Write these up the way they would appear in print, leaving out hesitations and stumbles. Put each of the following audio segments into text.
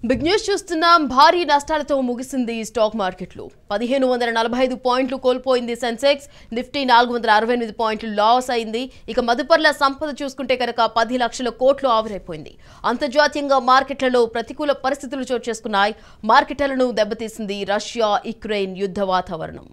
Big news చూస్తున్నాం. భారీ నష్టాలతో ముగిసింది స్టాక్ మార్కెట్లు. 1545 పాయింట్లు కోల్పోయింది సెన్సెక్స్. నిఫ్టీ 468 పాయింట్లు లాస్ అయింది. ఇక మదుపర్ల సంపద చూసుకుంటే కనుక 10 లక్షల కోట్లు ఆవిరైపోయింది. అంతర్జాతీయంగా మార్కెట్లలో ప్రతికూల పరిస్థితులు చోటు చేసుకున్నాయి. మార్కెట్లను దెబ్బతీసింది రష్యా యుక్రెయిన్ యుద్ధ వాతావరణం.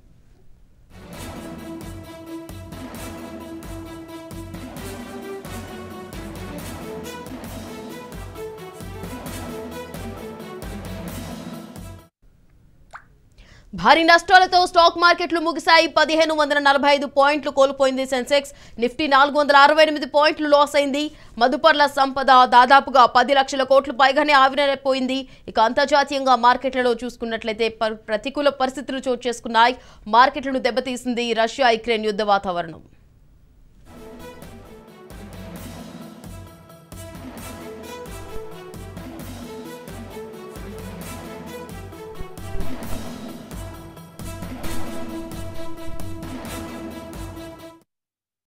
భారీ నష్టాలతో స్టాక్ మార్కెట్లు ముగిశాయి. 1545 పాయింట్లు కోల్పోయింది సెన్సెక్స్. నిఫ్టీ 468 పాయింట్లు లాస్ అయింది. మదుపర్ల సంపద దాదాపుగా 10 లక్షల కోట్లు పైగానే ఆవిరైపోయింది. ఇక అంతర్జాతీయంగా మార్కెట్లలో చూసుకున్నట్లయితే ప్రతికూల పరిస్థితులు చోటు చేసుకున్నాయి. మార్కెట్లను దెబ్బతీసింది రష్యా యుక్రెయిన్ యుద్ధ వాతావరణం.